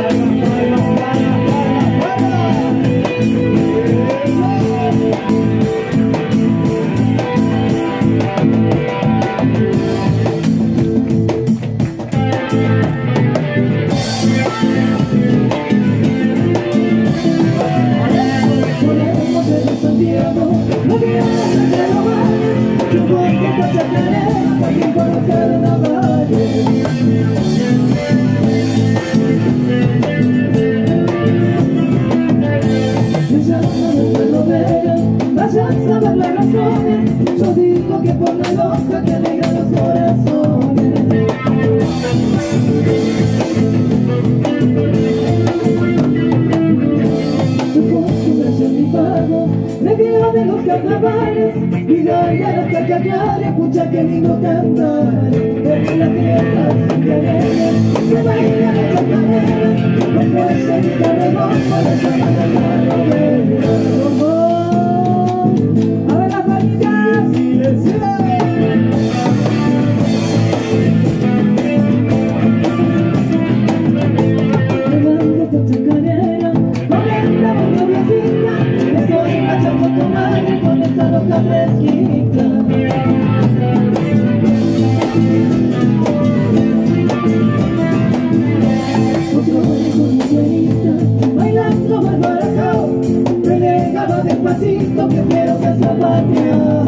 Yo digo que por la loca que alegra los corazones. Su costumbre es mi pago, me quedo de los carnavales y darle a la que aclare, escucha que lindo cantar. Desde la tierra sin querer, se baila la chacarera, no puede evitar el voz para llamar a la novela. Loca fresquita, otro con mi buenita, bailando al barajao, renegaba despacito que quiero que zapateado.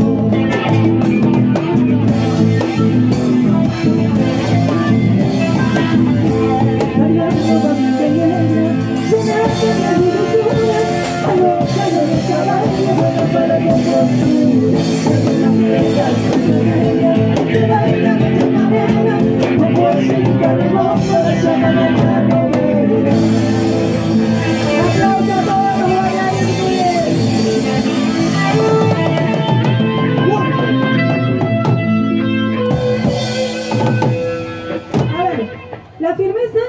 Variando va mi pequeña, llenando de ilusiones, a loca yo de caballo, bueno para construir. La fiesta se baila de chacarera, no puedo seguir cargando para llamar a la novela. ¡Aplausos a todos los bailarines! A ver, la firmeza